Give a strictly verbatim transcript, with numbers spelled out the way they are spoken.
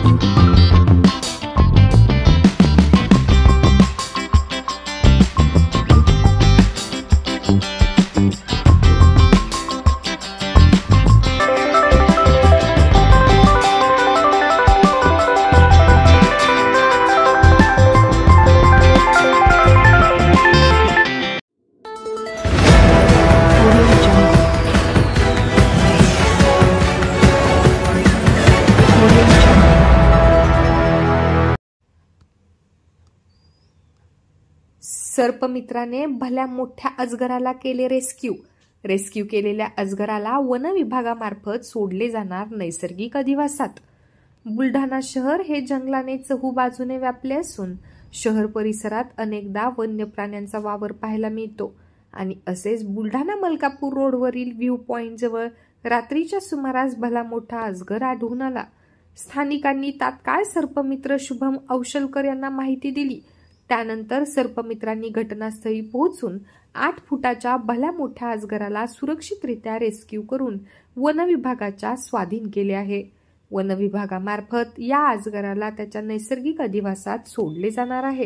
सर्पमित्राने भल्या मोठ्या अजगराला केले रेस्क्यू रेस्क्यू केलेल्या अजगराला वन विभागामार्फत सोडले जाणार नैसर्गिक अधिवासात। बुलढाणा शहर हे जंगलाने चहूबाजूने व्यापले असून शहर परिसरात अनेकदा वन्य प्राण्यांचा वावर पाहायला मिळतो आणि असेच बुलढाणा मलकापूर रोडवरील व्ह्यू पॉइंट जवळ रात्रीच्या सुमारास भला मोठा अजगर आढळून आला। स्थानिकांनी तात्काळ सर्पमित्र शुभम औशलकर यांना माहिती दिली। त्यानंतर सर्पमित्रांनी घटनास्थळी पोहोचून आठ फुटाच्या भल्या मोठ्या अजगराला सुरक्षितरित्या रेस्क्यू करून वन विभागाच्या स्वाधीन केले आहे। वन विभागामार्फत या अजगराला त्याच्या नैसर्गिक अधिवासात सोडले जाणार आहे।